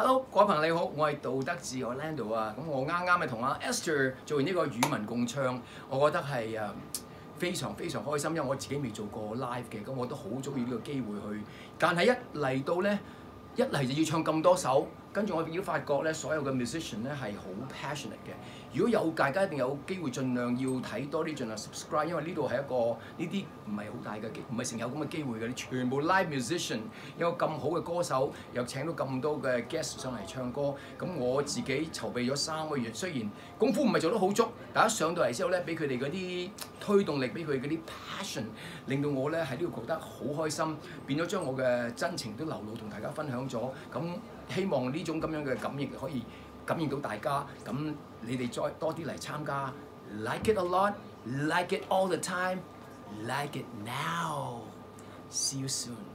Hello， 各位朋友你好，我係道德志 Orlando 啊。咁我啱啱咪同阿 Esther 做完呢個語文共唱，我覺得係非常非常開心，因為我自己未做過 live 嘅，咁我都好中意呢個機會去。但係一嚟到咧，一嚟就要唱咁多首，跟住我已經發覺咧，所有嘅 musician 咧係好 passionate 嘅。如果有大家一定有機會，盡量要睇多啲，盡量 subscribe， 因為呢度係一個呢啲唔係好大嘅機，唔係成有咁嘅機會嘅。你全部 live musician 有咁好嘅歌手，又請到咁多嘅 guest 上嚟唱歌，咁我自己籌備咗3個月，雖然功夫唔係做得好足，但一上到嚟之後咧，俾佢哋嗰啲推動力，俾佢嗰啲 passion， 令到我咧喺呢度覺得好開心，變咗將我嘅真情都流露同大家分享咗。咁希望呢種咁樣嘅感應可以感應到大家，咁你哋再多啲嚟參加 ，like it a lot， like it all the time，like it now，see you soon。